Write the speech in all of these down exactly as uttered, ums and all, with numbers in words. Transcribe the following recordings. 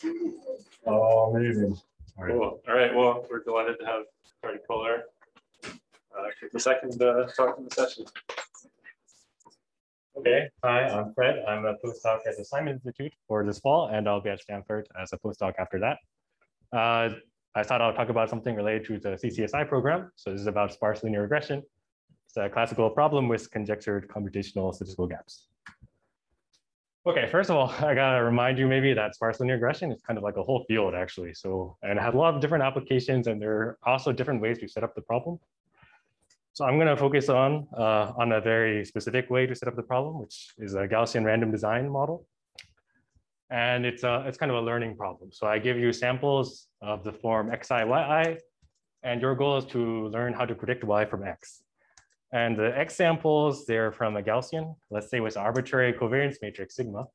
Oh, amazing. All right. Cool. All right. Well, we're delighted to have Frederic Koehler uh, give the second uh, talk in the session. Okay. Hi, I'm Fred. I'm a postdoc at the Simon Institute for this fall, and I'll be at Stanford as a postdoc after that. Uh, I thought I'll talk about something related to the C C S I program. So this is about sparse linear regression. It's a classical problem with conjectured computational statistical gaps. Okay, first of all, I gotta remind you maybe that sparse linear regression is kind of like a whole field actually. So, and it has a lot of different applications, and there are also different ways to set up the problem. So I'm gonna focus on, uh, on a very specific way to set up the problem, which is a Gaussian random design model. And it's, a, it's kind of a learning problem. So I give you samples of the form xi, yi, and your goal is to learn how to predict y from x. And the x samples, they're from a Gaussian, let's say with arbitrary covariance matrix sigma.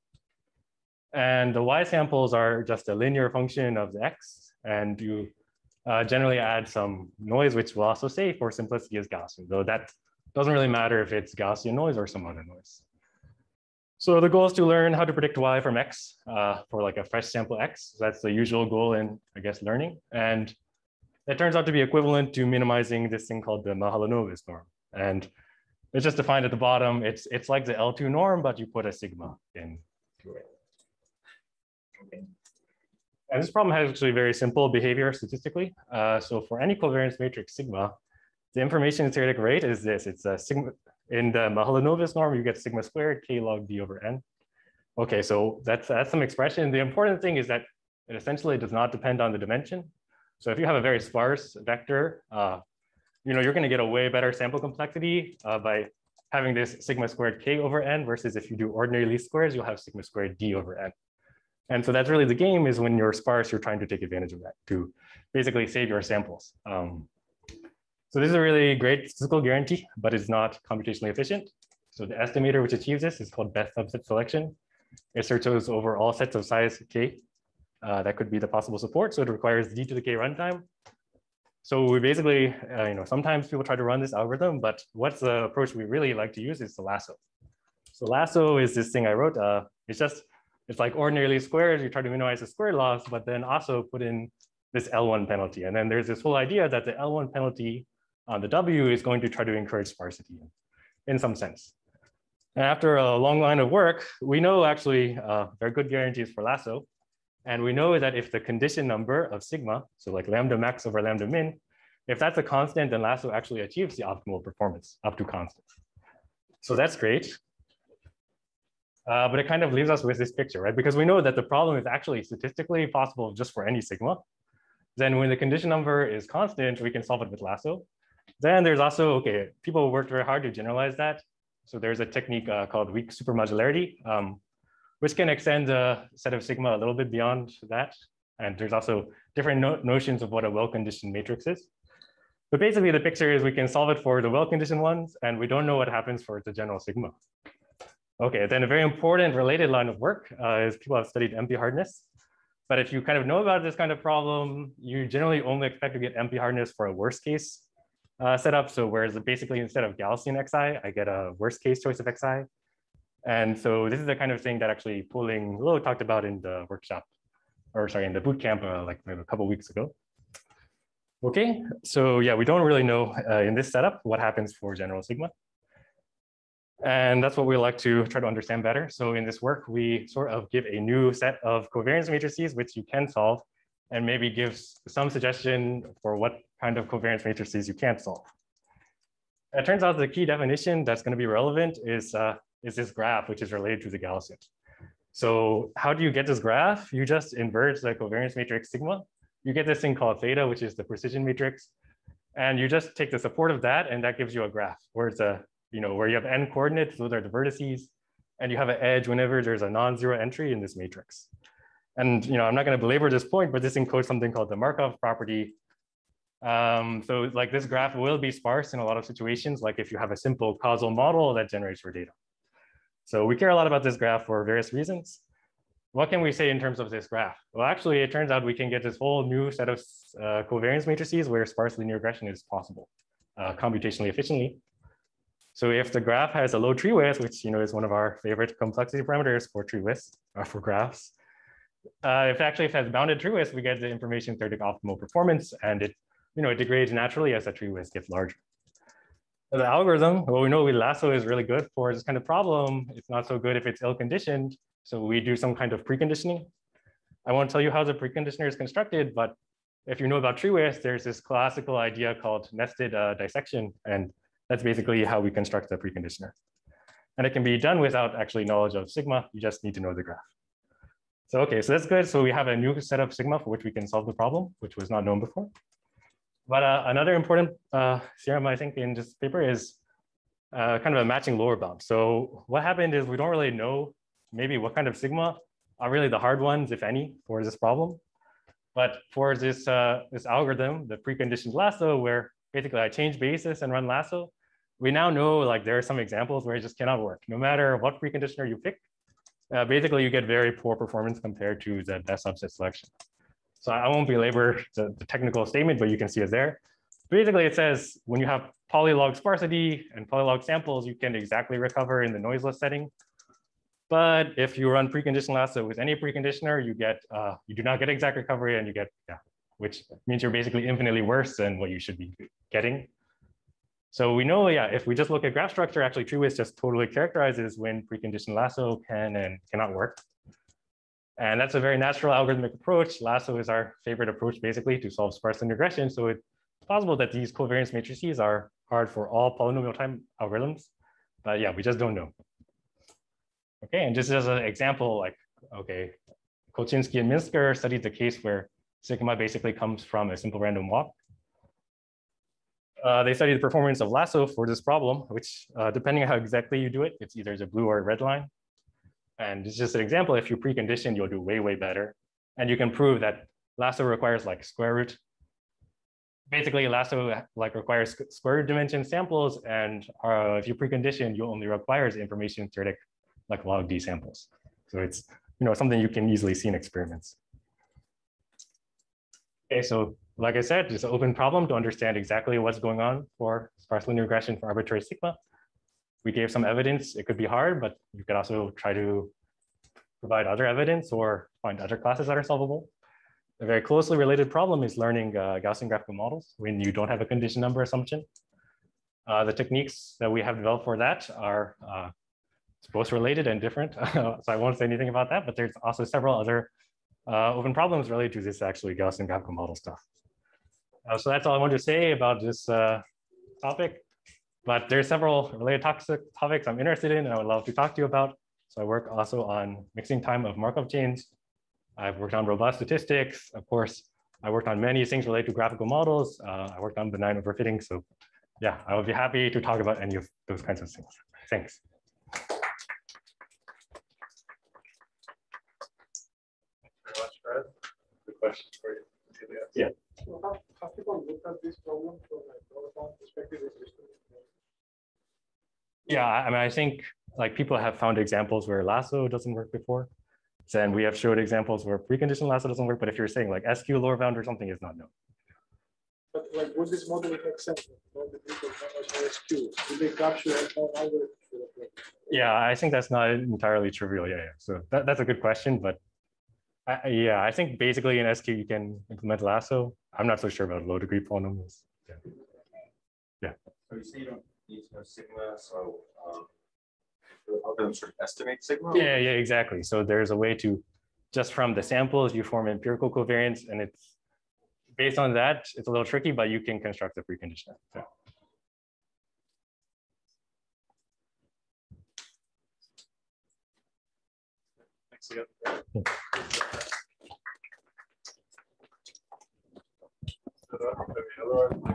And the y samples are just a linear function of the x, and you uh, generally add some noise, which we'll also say for simplicity is Gaussian, though that doesn't really matter if it's Gaussian noise or some other noise. So the goal is to learn how to predict y from x uh, for like a fresh sample x. So that's the usual goal in, I guess, learning. And it turns out to be equivalent to minimizing this thing called the Mahalanobis norm. And it's just defined at the bottom. It's, it's like the L two norm, but you put a sigma in to it. Okay. And this problem has actually very simple behavior statistically. Uh, so for any covariance matrix sigma, the information theoretic rate is this. It's a sigma. In the Mahalanobis norm, you get sigma squared k log d over n. Okay, so that's, that's some expression. The important thing is that it essentially does not depend on the dimension. So if you have a very sparse vector, uh, you know, you're going to get a way better sample complexity uh, by having this sigma squared k over n versus if you do ordinary least squares, you'll have sigma squared d over n. And so that's really the game is when you're sparse, you're trying to take advantage of that to basically save your samples. Um, So this is a really great statistical guarantee, but it's not computationally efficient. So the estimator which achieves this is called best subset selection. It searches over all sets of size k. Uh, that could be the possible support. So it requires d to the k runtime. So we basically, uh, you know, sometimes people try to run this algorithm, but what's the approach we really like to use is the lasso. So lasso is this thing I wrote. Uh, it's just, it's like ordinary least squares. You try to minimize the square loss, but then also put in this L one penalty. And then there's this whole idea that the L one penalty on the W is going to try to encourage sparsity in some sense. And after a long line of work, we know actually uh, there are good guarantees for lasso. And we know that if the condition number of sigma, so like lambda max over lambda min, if that's a constant, then lasso actually achieves the optimal performance up to constant. So that's great. Uh, but it kind of leaves us with this picture, right? Because we know that the problem is actually statistically possible just for any sigma. Then when the condition number is constant, we can solve it with lasso. Then there's also, okay, people worked very hard to generalize that. So there's a technique uh, called weak supermodularity, um, which can extend the set of sigma a little bit beyond that. And there's also different no notions of what a well-conditioned matrix is. But basically the picture is we can solve it for the well-conditioned ones, and we don't know what happens for the general sigma. Okay, then a very important related line of work uh, is people have studied M P hardness. But if you kind of know about this kind of problem, you generally only expect to get M P hardness for a worst case Uh, setup. So whereas basically instead of Gaussian xi, I get a worst case choice of xi. And so this is the kind of thing that actually Pulling Lo talked about in the workshop, or sorry, in the boot camp uh, like maybe a couple of weeks ago. Okay, so yeah, we don't really know uh, in this setup what happens for general sigma. And that's what we like to try to understand better. So in this work, we sort of give a new set of covariance matrices which you can solve, and maybe gives some suggestion for what kind of covariance matrices you can't solve. It turns out the key definition that's going to be relevant is, uh, is this graph, which is related to the Gaussian. So how do you get this graph? You just invert the covariance matrix sigma. You get this thing called theta, which is the precision matrix. And you just take the support of that, and that gives you a graph where it's a, you know, where you have n coordinates, those are the vertices, and you have an edge whenever there's a non-zero entry in this matrix. And you know, I'm not going to belabor this point, but this encodes something called the Markov property. Um, so like this graph will be sparse in a lot of situations, like if you have a simple causal model that generates your data. So we care a lot about this graph for various reasons. What can we say in terms of this graph? Well, actually, it turns out we can get this whole new set of uh, covariance matrices where sparse linear regression is possible uh, computationally efficiently. So if the graph has a low tree width, which you know is one of our favorite complexity parameters for tree width, uh, for graphs, uh, if actually if it has bounded true widths, we get the information theoretic optimal performance, and it you know it degrades naturally as the true width gets larger. The algorithm, well, we know we lasso is really good for this kind of problem. It's not so good if it's ill-conditioned. So we do some kind of preconditioning. I won't tell you how the preconditioner is constructed, but if you know about tree width, there's this classical idea called nested uh, dissection. And that's basically how we construct the preconditioner. And it can be done without actually knowledge of sigma. You just need to know the graph. So, okay, so that's good. So we have a new set of sigma for which we can solve the problem, which was not known before. But uh, another important uh, theorem, I think, in this paper is uh, kind of a matching lower bound. So what happened is we don't really know maybe what kind of sigma are really the hard ones, if any, for this problem. But for this, uh, this algorithm, the preconditioned lasso, where basically I change basis and run lasso, we now know like there are some examples where it just cannot work. No matter what preconditioner you pick, uh, basically you get very poor performance compared to the best subset selection. So I won't belabor the, the technical statement, but you can see it there. Basically, it says when you have polylog sparsity and polylog samples, you can exactly recover in the noiseless setting. But if you run preconditioned lasso with any preconditioner, you get uh, you do not get exact recovery, and you get yeah, which means you're basically infinitely worse than what you should be getting. So we know, yeah, if we just look at graph structure, actually true width just totally characterizes when preconditioned lasso can and cannot work. And that's a very natural algorithmic approach. Lasso is our favorite approach, basically, to solve sparse linear regression. So it's possible that these covariance matrices are hard for all polynomial time algorithms. But yeah, we just don't know. Okay, and just as an example, like, okay, Koltchinskii-Minsker studied the case where sigma basically comes from a simple random walk. Uh, they studied the performance of lasso for this problem, which uh, depending on how exactly you do it, it's either the blue or red line. And it's just an example, if you precondition, you'll do way, way better. And you can prove that lasso requires like square root. Basically, lasso like requires square root dimension samples. And uh, if you precondition, you only requires information theoretic like log D samples. So it's you know something you can easily see in experiments. Okay, so like I said, it's an open problem to understand exactly what's going on for sparse linear regression for arbitrary sigma. We gave some evidence. It could be hard, but you could also try to provide other evidence or find other classes that are solvable. A very closely related problem is learning uh, Gaussian graphical models when you don't have a condition number assumption. Uh, the techniques that we have developed for that are uh, both related and different. So I won't say anything about that, but there's also several other uh, open problems related to this actually Gaussian graphical model stuff. Uh, so that's all I wanted to say about this uh, topic. But there are several related topics I'm interested in and I would love to talk to you about. So I work also on mixing time of Markov chains. I've worked on robust statistics. Of course, I worked on many things related to graphical models. Uh, I worked on benign overfitting. So yeah, I would be happy to talk about any of those kinds of things. Thanks. Very much, Fred. Good question for you. Yeah. So how, how people look at this problem from a perspective? Yeah, I mean, I think like people have found examples where lasso doesn't work before. And we have showed examples where preconditioned lasso doesn't work. But if you're saying like S Q lower bound or something is not known. But like, would this model make sense? S Q? Do they capture algorithm? Yeah, I think that's not entirely trivial. Yeah, yeah. So that, that's a good question. But I, yeah, I think basically in S Q you can implement lasso. I'm not so sure about low degree polynomials. Yeah. Yeah. So you say you don't need to know sigma, so um, the algorithm sort of estimate sigma? Yeah, yeah, exactly. So there's a way to, just from the samples, you form empirical covariance, and it's based on that, it's a little tricky, but you can construct a preconditioner. So. Thanks again. Hmm. Uh,